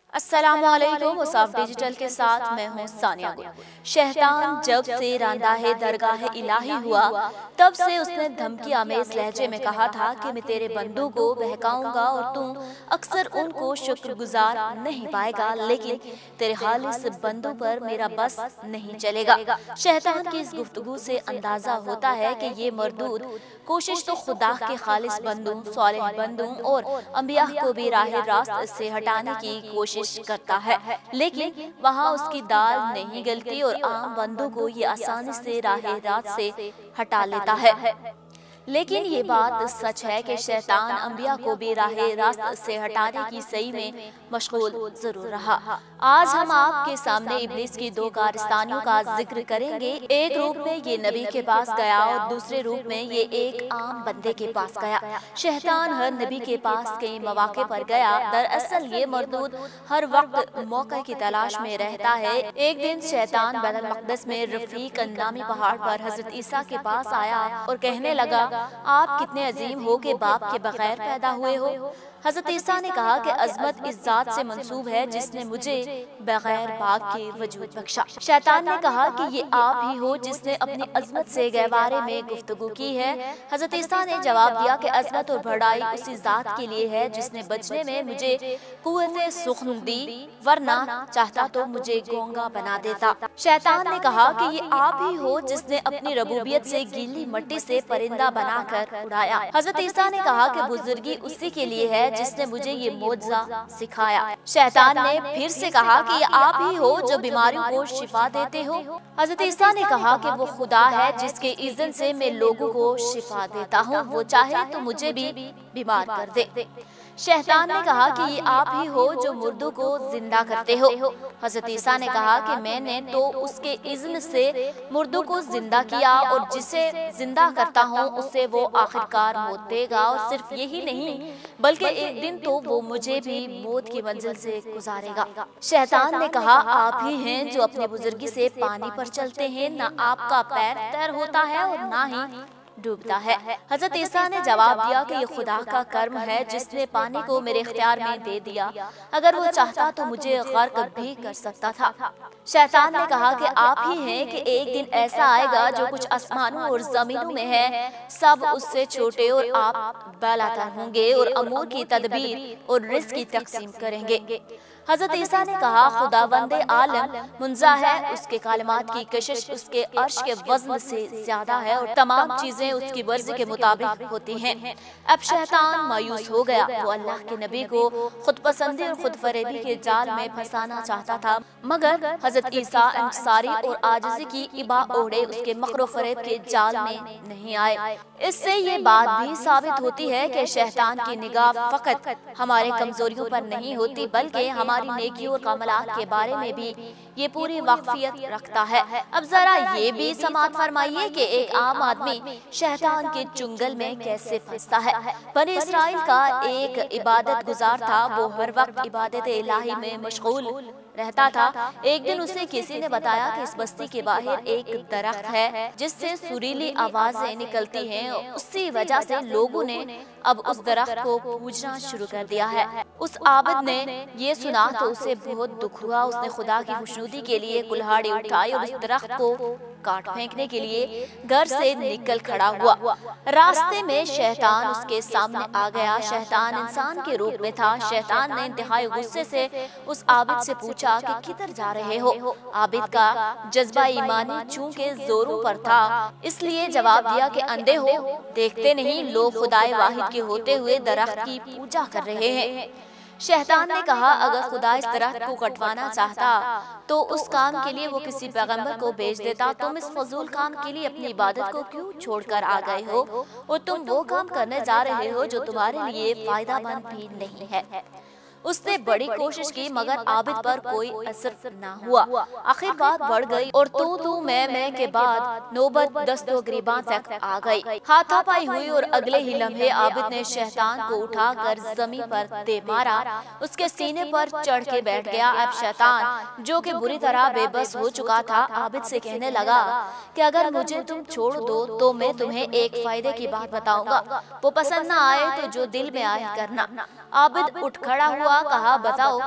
السلام علیکم، مصعب ڈیجیٹل کے ساتھ میں ہوں ثانیہ گل۔ شیطان جب سے راندہ درگاہ الہی ہوا تب سے اس نے دھمکی آمیز لہجے میں کہا تھا کہ میں تیرے بندوں کو بہکاؤں گا اور تم اکثر ان کو شکر گزار نہیں پائے گا، لیکن تیرے خالص بندوں پر میرا بس نہیں چلے گا۔ شیطان کی اس گفتگو سے اندازہ ہوتا ہے کہ یہ مردود کوشش تو خدا کے خالص بندوں، صالح بندوں اور انبیاء کو بھی راہ راست سے ہٹانے کی کوشش کرتا ہے، لیکن وہاں اس کی دال نہیں گلتی اور عام بندوں کو یہ آسانی سے راہ راست سے ہٹا لیتا ہے۔ لیکن یہ بات سچ ہے کہ شیطان انبیاء کو بھی راہ راست سے ہٹانے کی سعی میں مشغول ضرور رہا۔ آج ہم آپ کے سامنے ابلیس کی دو کارستانیوں کا ذکر کریں گے۔ ایک روپ میں یہ نبی کے پاس گیا اور دوسرے روپ میں یہ ایک عام بندے کے پاس گیا۔ شیطان ہر نبی کے پاس کئی مواقع پر گیا۔ دراصل یہ مردود ہر وقت موقع کی تلاش میں رہتا ہے۔ ایک دن شیطان بیت المقدس میں رفیق نامی پہاڑ پر حضرت عیسیٰ کے پاس آیا اور کہنے لگا، آپ کتنے عظیم ہو کہ باپ کے بغیر پیدا ہوئے ہو۔ حضرت عیسیٰ نے کہا کہ عظمت اس ذات سے منسوب ہے جس نے مجھے بغیر باپ کے وجود بخشا۔ شیطان نے کہا کہ یہ آپ ہی ہو جس نے اپنی عظمت سے گہوارے میں گفتگو کی ہے۔ حضرت عیسیٰ نے جواب دیا کہ عظمت اور بڑائی اسی ذات کے لیے ہے جس نے بچنے میں مجھے قوت سخن دی، ورنہ چاہتا تو مجھے گونگا بنا دیتا۔ شیطان نے کہا کہ یہ آپ ہی ہو جس نے اپنی ربوبیت سے گیلی مٹی سے پرندہ بنا کر اڑایا۔ حضرت عیسیٰ نے کہا کہ بزرگی اسی کے لیے ہے جس نے مجھے یہ معجزہ سکھایا۔ شیطان نے پھر سے کہا کہ یہ آپ ہی ہو جو بیماریوں کو شفا دیتے ہو۔ حضرت عیسیٰ نے کہا کہ وہ خدا ہے جس کے اذن سے میں لوگوں کو شفا دیتا ہوں، وہ چاہے تو مجھے بھی بیمار کر دے۔ شیطان نے کہا کہ یہ آپ ہی ہو جو مردوں کو زندہ کرتے ہو۔ حضرت عیسیٰ نے کہا کہ میں نے تو اس کے اذن سے مردوں کو زندہ کیا اور جسے زندہ کرتا ہوں اسے وہ آخرکار موت دے گا، اور صرف یہی نہیں بلکہ ایک دن تو وہ مجھے بھی موت کی منزل سے گزارے گا۔ شیطان نے کہا آپ ہی ہیں جو اپنی بزرگی سے پانی پر چلتے ہیں، نہ آپ کا پیر تیر ہوتا ہے اور نہ ہی ڈوبتا ہے۔ حضرت عیسیٰ نے جواب دیا کہ یہ خدا کا کرم ہے جس نے پانی کو میرے اختیار میں دے دیا، اگر وہ چاہتا تو مجھے غرق بھی کر سکتا تھا۔ شیطان نے کہا کہ آپ ہی ہیں کہ ایک دن ایسا آئے گا جو کچھ آسمانوں اور زمینوں میں ہے سب اس سے چھوٹے اور آپ بالاتر ہوں گے اور امور کی تدبیر اور رزق کی تقسیم کریں گے۔ حضرت عیسیٰ نے کہا خداوند عالم منزہ ہے، اس کے کلمات کی کشش اس کے عرش کے وزن سے زیادہ ہے اور تمام چیزیں اس کی مرضی کے مطابق ہوتی ہیں۔ اب شیطان مایوس ہو گیا، وہ اللہ کے نبی کو خود پسندی اور خود فریبی کے جال میں پھنسانا چاہتا تھا، مگر حضرت عیسیٰ انکساری اور عاجزی کی ابا اوڑھے اس کے مکر و فریب کے جال میں نہیں آئے۔ اس سے یہ بات بھی ثابت ہوتی ہے کہ شیطان کی نگاہ فقط ہمارے کمزوریوں پر نہیں ہوتی بلکہ ہماری نیکیوں اور کمالات کے بارے میں بھی یہ پوری واقفیت رکھتا ہے۔ اب ذرا یہ بھی سماعت فرمائیے کہ ایک عام آدمی شیطان کے چنگل میں کیسے پھنستا ہے۔ بنی اسرائیل کا ایک عبادت گزار تھا، وہ ہر وقت عبادت الہی میں مشغول رہتا تھا۔ ایک دن اسے کسی نے بتایا کہ اس بستی کے باہر ایک درخت ہے جس سے سریلی آوازیں نکلتی ہیں، اسی وجہ سے لوگوں نے اب اس درخت کو پوجنا شروع کر دیا ہے۔ اس عابد نے یہ سنا تو اسے بہت دکھ ہوا، اس نے خدا کی خوشنودی کے لیے کلہاڑی اٹھائی اور اس درخت کو کاٹ پھینکنے کے لیے گھر سے نکل کھڑا ہوا۔ راستے میں شیطان اس کے سامنے آ گیا۔ شیطان انسان کے روپ میں تھا۔ شیطان نے انتہائی غصے سے اس عابد سے پوچھا کہ کدھر جا رہے ہو؟ عابد کا جذبہ ایمانی چونکہ زوروں پر تھا، اس لیے جواب دیا کہ اندھے ہو، دیکھتے نہیں لوگ خدائے واحد کے ہوتے ہوئے درخت کی پوجا کر رہے ہیں۔ شیطان نے کہا اگر خدا اس درخت کو کٹوانا چاہتا تو اس کام کے لیے وہ کسی پیغمبر کو بھیج دیتا، تم اس فضول کام کے لیے اپنی عبادت کو کیوں چھوڑ کر آ گئے ہو اور تم وہ کام کرنے جا رہے ہو جو تمہارے لیے فائدہ مند بھی نہیں ہے۔ اس نے بڑی کوشش کی مگر عابد پر کوئی اثر نہ ہوا۔ آخر بات بڑھ گئی اور تو میں کے بعد نوبت دست و گریباں تک آ گئی۔ ہاتھا پائی ہوئی اور اگلے ہی لمحے عابد نے شیطان کو اٹھا کر زمین پر دے مارا، اس کے سینے پر چڑھ کے بیٹھ گیا۔ اب شیطان جو کہ بری طرح بے بس ہو چکا تھا عابد سے کہنے لگا کہ اگر مجھے تم چھوڑ دو تو میں تمہیں ایک فائدے کی بات بتاؤں گا، وہ پسند نہ آئے تو جو دل میں آئے کرنا۔ عابد اٹھ کھڑا ہوا، کہا بتاؤ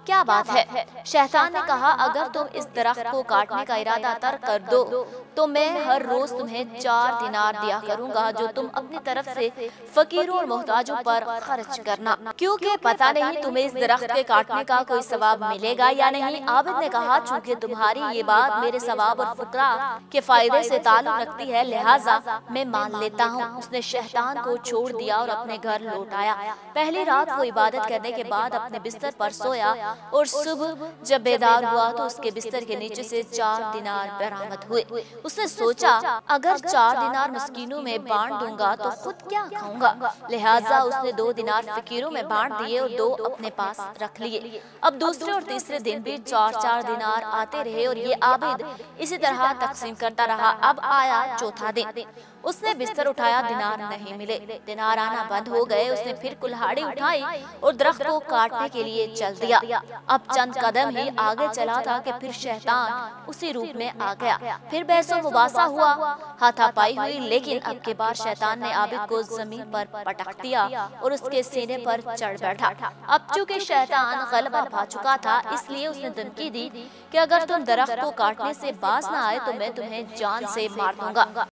کیا بات ہے؟ شیطان نے کہا اگر تم اس درخت کو کاٹنے کا ارادہ ترک کر دو تو میں ہر روز تمہیں 4 دینار دیا کروں گا جو تم اپنی طرف سے فقیروں اور محتاجوں پر خرچ کرنا، کیونکہ پتہ نہیں تمہیں اس درخت کے کاٹنے کا کوئی ثواب ملے گا یا نہیں۔ عابد نے کہا چونکہ تمہاری یہ بات میرے ثواب اور فقراء کے فائدے سے تعلق رکھتی ہے لہٰذا میں مان لیتا ہوں۔ اس نے شیطان کو چھوڑ دیا اور اپنے گھر لوٹ آیا۔ پہلی رات وہ عبادت کرنے کے بعد اپنے بستر پر سویا اور صبح جب بیدار ہوا تو اس کے بستر کے نیچے سے 4 دینار برآمد ہوئے۔ اس نے سوچا اگر 4 دینار مسکینوں میں بانٹ دوں گا تو خود کیا کھاؤں گا، لہٰذا اس نے 2 دینار فقیروں میں بانٹ دیے اور 2 اپنے پاس رکھ لیے۔ اب دوسرے اور تیسرے دن بھی 4 دینار آتے رہے اور یہ عابد اسی طرح تقسیم کرتا رہا۔ اب آیا چوتھا دن، اس نے بستر اٹھایا، دینار نہیں ملے، دینار آنا بند ہو گئے۔ اس نے پھر کلہاڑی اٹھائی اور درخت کو کاٹنے کے لیے چل دیا۔ اب چند قدم ہی آگے چلا تھا کہ پھر شیطان اسی روپ میں آ گیا۔ پھر بحث و مباحثہ ہوا، ہاتھا پائی ہوئی، لیکن اب کے بعد شیطان نے عابد کو زمین پر پٹک دیا اور اس کے سینے پر چڑھ بیٹھا۔ اب چونکہ شیطان غلبہ پا چکا تھا اس لیے اس نے دھمکی دی کہ اگر تم درخت کو کاٹنے سے باز نہ آئے تو میں تمہیں جان سے مار دوں گا۔